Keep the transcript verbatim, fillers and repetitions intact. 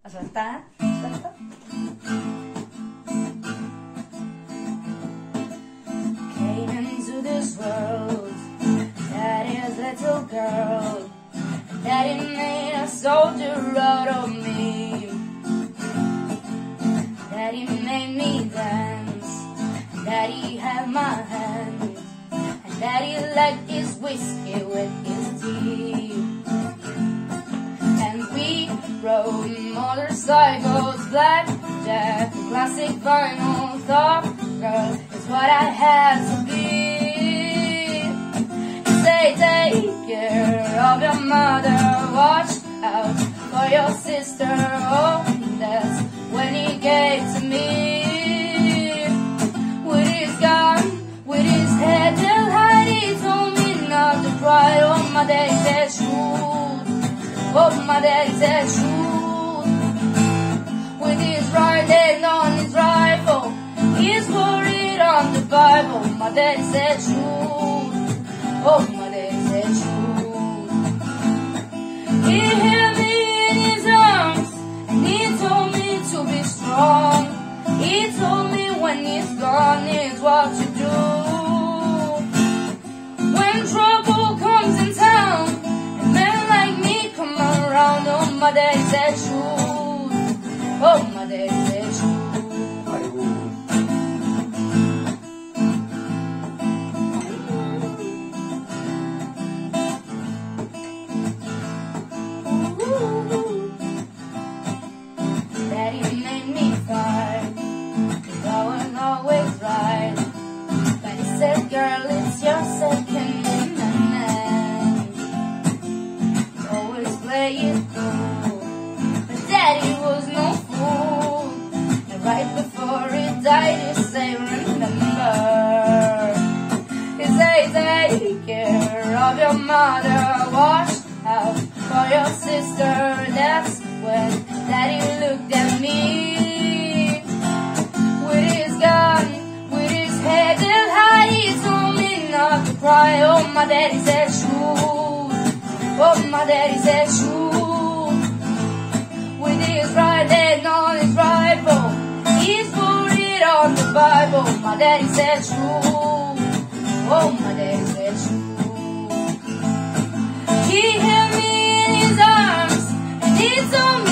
Aspetta, aspetta. Came into this world, daddy's little girl. Daddy made a soldier out of me. Daddy made me dance. Daddy had my hand. And Daddy liked his whiskey with his tea. And we rode motorcycles, blackjack, classic vinyl. Thought, girl, is what I had to be. You say take care of your mother, watch out for your sister. Oh, that's when he gave to me. With his gun, with his head held high, he told me not to cry. Oh, my daddy said shoot. Oh, my daddy said shoot. With his right hand on his rifle, he's worried on the Bible. My daddy said shoot. Oh, my daddy said shoot. He held me in his arms and he told me to be strong. He told me when he's gone is what you do. When trouble comes in town and men like me come around, oh, my daddy said shoot. Oh, my daddy said shoot. Daddy made me fight, 'cause I was always right. But he said, girl, it's your second amendment. Always play it cool. But Daddy was no fool. And right before he died, he said, remember. He said, take care of your mother, watch out for your sister. That's when Daddy looked at me. With his gun, with his head held high, he told me not to cry. Oh, my daddy said shoot. Oh, my daddy said shoot. With his right hand on his rifle, he's worried on the Bible. My daddy said shoot. Oh, my daddy said shoot. He held me in his arms and he told me